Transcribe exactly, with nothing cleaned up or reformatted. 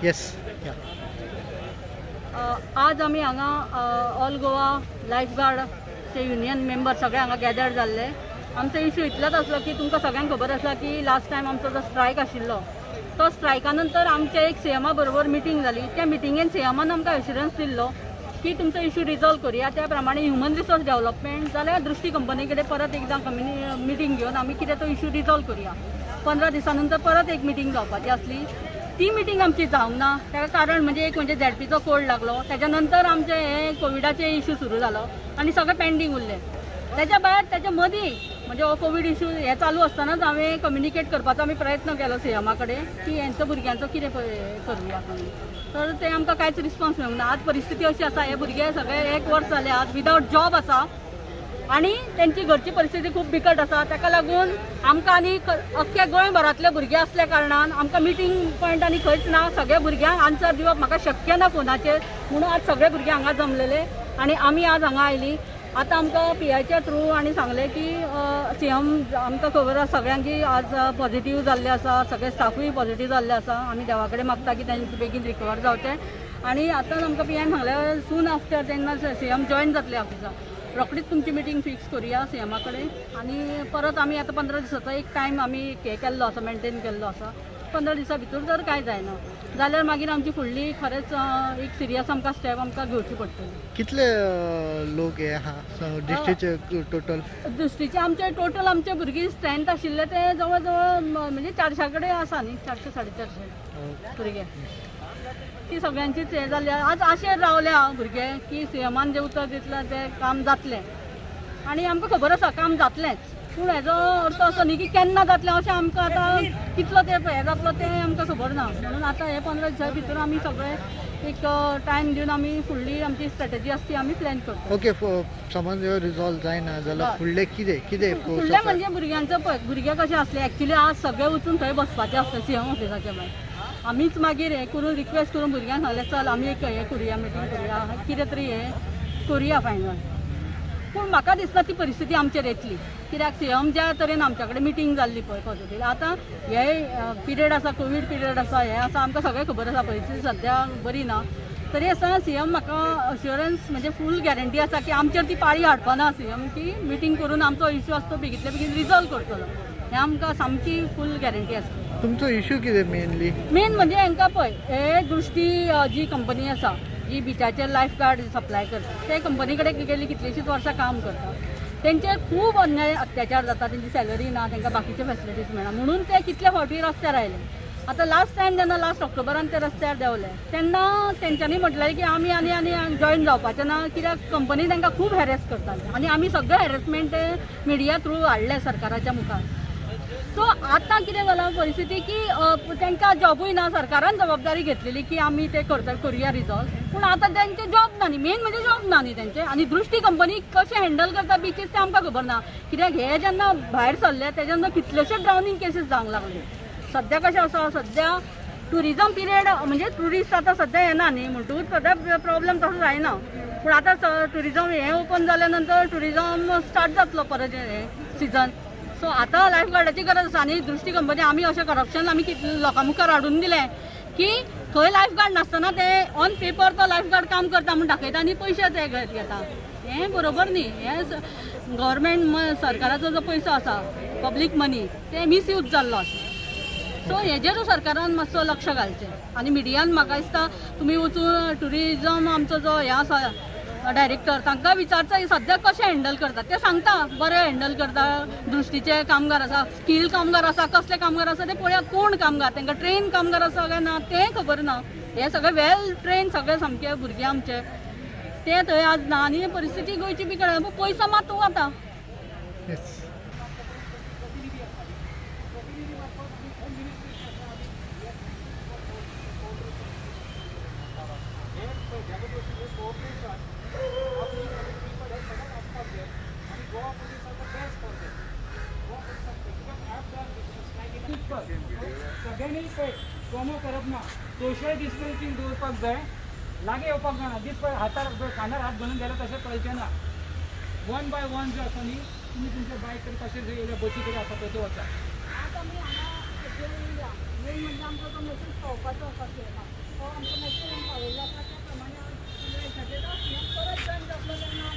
Yes. आज आमी हांगा ऑल गोवा लायफ गार्डचे युनियन मेंबर सगळे हांगा गॅदर जाल्ले. आमचो इश्यू इतलोच आसलो की तुमकां सगळ्यांक खबर आसा की लास्ट टायम आमचो जो स्ट्रायक आशिल्लो तो स्ट्रायका नंतर आमचे एक सीएमा बरोबर मिटींग जाली. त्या मिटींगेन सीएमान आमकां एश्युरन्स दिल्लो की तुमचो इश्यू रिजॉल्व करुया. त्या प्रमाणे ह्युमन रिसोर्स डेव्हलपमेंट जाल्यार दृष्टी कंपनी कडेन परत एकदां कम्युनि मिटींग घेवन आमी कितें तो इश्यू रिजॉल्व करुया. पंदरा दिसां नंतर परत एक मिटींग जावपाची आसली. ती मिटींग आमची जावंक ना. ताका कारण म्हणजे एक म्हणजे झॅडपीचो कोड लागलो. त्याच्या नंतर आमचे हे कोविडाचे इश्यू सुरू जालो आनी सगळें पेंडींग उरलें. त्याच्या भायर त्याच्या मदीं म्हणजे हो कोवीड इश्यू हे चालू आसतनाच हांवें कम्युनिकेट करपाचो आमी प्रयत्न केलो सीएमा कडेन की हेंचो भुरग्यांचो कितें करुया आमी. तर ते आमकां कांयच रिस्पॉन्स मेळूंक ना. आज परिस्थिती अशी आसा हे भुरगे सगळे एक वर्स जाले आज विदावट जॉब आसा आनी तेंची घरची परिस्थिती खूब बिकट आसा. ताका लागून आमकां आनी अख्ख्या गोंयभरांतले भुरगे असल्या कारणान आमकां मिटींग पॉयंट आनी खंयच ना. सगळ्या भुरग्यांक आन्सर दिवप म्हाका शक्य ना फोनाचेर. म्हणून आज सगळे भुरगे हांगा जमलेले आनी आमी आज हांगा आयली. आतां आमकां पी आयच्या थ्रू आनी सांगलें की सीएम आमकां खबर आसा सगळ्यांक की आज पॉझिटीव जाल्ले आसा. सगळे स्टाफूय पॉझिटीव जाल्ले आसा. आमी देवा कडेन मागता की तेंचे बेगीन रिकवर जावचें. आनी आतांच आमकां पी आयन सांगलें सून आफ्टर जेन्ना सीएम जॉयन जातले ऑफिसाक रोखडीच तुमची मिटींग फिक्स करुया सीएमा कडेन. आनी परत आमी आतां पंदरा दिसाचो एक टायम आमी हे केल्लो आसा मेंटेन केल्लो आसा. पंदरा दिसां भितर जर कांय जायना जाल्यार मागीर आमची फुडली खरेंच एक सिरियस आमकां स्टेप आमकां घेवची पडटली. कितले लोक हे आहा डिस्ट्रिक्टचे टोटल? डिस्ट्रिक्टचे आमचे टोटल आमचे भुरगीं स्ट्रेंथ आशिल्ले ते जवळ जवळ म्हणजे चारशा कडेन आसा न्ही. चारशे साडे चारशे भुरगे ती सगळ्यांचीच हे जाल्ली. आज आशेर रावल्या भुरगे की सीएमान जें उतर दितलें तें काम जातलें आनी आमकां खबर आसा काम जातलेंच. पूण हेजो अर्थ असो न्ही की केन्ना जातलें अशें आमकां आतां कितलो तेंप हे जातलो तें आमकां खबर ना. म्हणून आतां हे पंदरा दिसां भितर आमी सगळे एक टायम दिवन आमी फुडली आमची स्ट्रॅटेजी आसा ती आमी प्लॅन करता. ओके. समज रिजॉल्व जायना जाल्यार फुडलें कितें कितें फुडलें म्हणजे भुरग्यांचो पळय भुरगे कशें आसले एक्चुली आज सगळे वचून थंय बसपाचें आसता सीएम ऑफिसाच्या भायर. आमीच मागीर हें करून रिक्वेस्ट करून भुरग्यांक सांगलें चल आमी एक हें करुया मिटींग करुया कितें तरी हें करुया फायनल. पूण म्हाका दिसता ती परिस्थिती आमचेर येतली. कित्याक सीएम ज्या तरेन आमच्या कडेन मिटींग जाल्ली पळय पॉझिटीव आतां हे पिरियड आसा कोवीड पिरियड आसा हें आसा आमकां सगळें खबर आसा परिस्थिती सद्या बरी ना. तरी आसतना सीएम म्हाका अश्युरन्स म्हणजे फूल गॅरंटी आसा की आमचेर ती पाळी हाडपाना सीएम की मिटींग करून आमचो इश्यू आसा तो बेगींतल्या बेगीन रिजॉल्व करतलो. हें आमकां सामकी फूल गॅरंटी आसता. तुमचो इश्यू कितें मेनली? मेन म्हणजे हांकां पळय हे दृश्टी जी कंपनी आसा जी बिचाचेर लायफ गार्ड सप्लाय करता ते कंपनी कडेन गेली कितलींशींच वर्सां काम करता. तेंचेर खूब अन्याय अत्याचार जाता. तेंची सॅलरी ना तांकां बाकीचे फॅसिलिटीज मेळना म्हणून ते कितले फावटी रस्त्यार आयले. आतां लास्ट टायम जेन्ना लास्ट ऑक्टोबरान ते रस्त्यार देंवले तेन्ना तेंच्यांनी म्हटलें की आमी आनी आनी जॉयन जावपाचें ना कित्याक कंपनी तांकां खूब हॅरेस करताली आनी आमी सगळे हॅरेसमेंट मिडिया थ्रू हाडले सरकाराच्या मुखार. सो आतां कितें जालां परिस्थिती की तांकां जॉबूय ना. सरकारान जबाबदारी घेतलेली की आमी ते करता करुया रिजॉल्व. पूण आतां तेंचे जॉब ना न्ही. मेन म्हणजे जॉब ना न्ही तेंचे. आनी दृश्टी कंपनी कशें हँडल करता बीचीस ते आमकां खबर ना. कित्याक हे जेन्ना भायर सरले तेजे नंतर कितलेशेच ड्रावनींग केसीस जावंक लागले. सद्या कशें आसा सद्या टुरिजम पिरियड म्हणजे ट्युरिस्ट आतां सद्या येना न्ही म्हणटूच सद्या प्रॉब्लेम तसो जायना. पूण आतां टुरिजम हें ओपन जाल्या नंतर टुरिजम स्टार्ट जातलो परत हें सिजन. सो आतां लायफ गार्डाची गरज आसा. आनी दृश्टी कंपनी आमी अशें करप्शन आमी लोकां मुखार हाडून दिलें की थंय लायफ गार्ड नासतना ते ऑन पेपर तो लायफ गार्ड काम करता म्हूण दाखयता आनी पयशे ते घेता. हें बरोबर न्ही. हें गव्हर्मेंट सरकाराचो जो पयसो आसा पब्लीक मनी ते मिसयूज जाल्लो आसा. सो हेजेरूय सरकारान मातसो लक्ष घालचें. आनी मिडियान म्हाका दिसता तुमी वचून टुरिजम आमचो जो हे आसा डायरेक्टर तांकां विचारचा सद्या कशें हँडल करता ते सांगता. बरें हँडल करता. दृश्टीचे कामगार आसा स्कील कामगार आसा कसले कामगार आसा ते पळया कोण कामगार तांकां ट्रेन कामगार आसा काय ना तें खबर ना. हे सगळे वेल ट्रेन सगळे सामके भुरगे आमचे ते थंय आज ना. आनी परिस्थिती गोंयची बिकट. पयसो मात वता. सगळ्यांनी कोमो करप ना. सोशल डिस्टन्सिंग दवरपाक जाय. लागे येवपाक जायना. दीस पळय हातार कानार हात घालून गेल्यार तशें पळयचें ना. वन बाय वन जो आसा न्ही तुमी तुमच्या बायक कडेन तशें जंय येयल्या बसी कडेन आसा थंय वचा. आज आमी हांगा मेन म्हणजे आमचो तो मेसेज पावोवपाचो आसा हो आमकां मॅक्सिमम पावयल्लो आसा त्या प्रमाणे हांव देशाचेर परत जॉयन जातलो तेन्ना